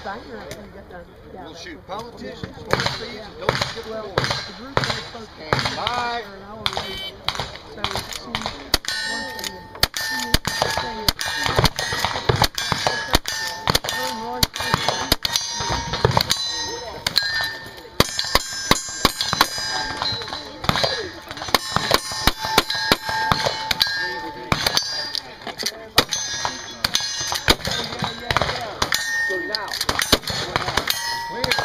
We'll shoot politicians, sports thieves, and don't skip the board. Stand by. So now, clear.